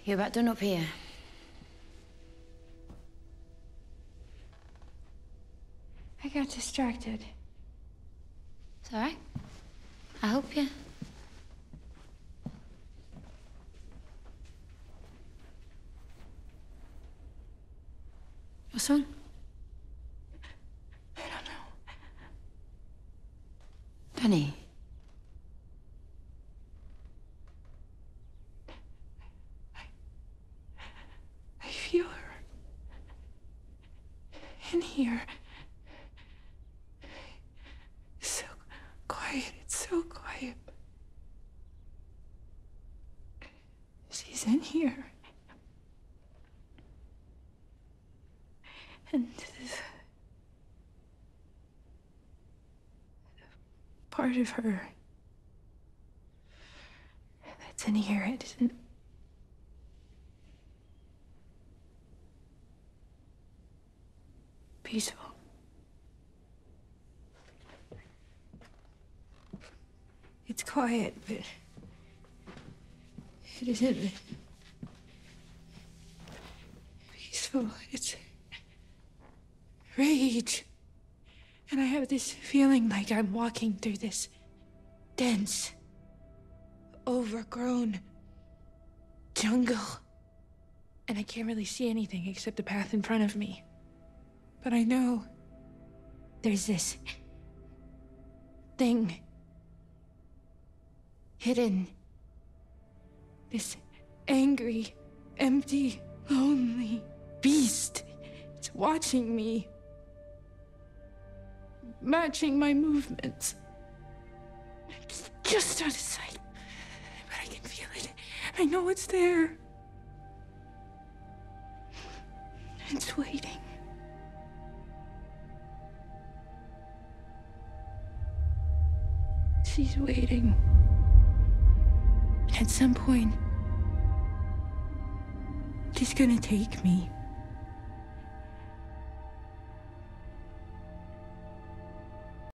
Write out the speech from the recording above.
You're about done up here. I got distracted. It's all right. I hope you. What's wrong? I don't know. Dani. I feel her. In here. It's so quiet. It's so quiet. She's in here. And this part of her that's in here, it isn't peaceful. It's quiet, but it isn't peaceful. It's rage. And I have this feeling like I'm walking through this dense, overgrown jungle. And I can't really see anything except the path in front of me. But I know there's this thing hidden. This angry, empty, lonely beast. It's watching me. Matching my movements. It's just out of sight. But I can feel it. I know it's there. It's waiting. She's waiting. At some point, she's gonna take me.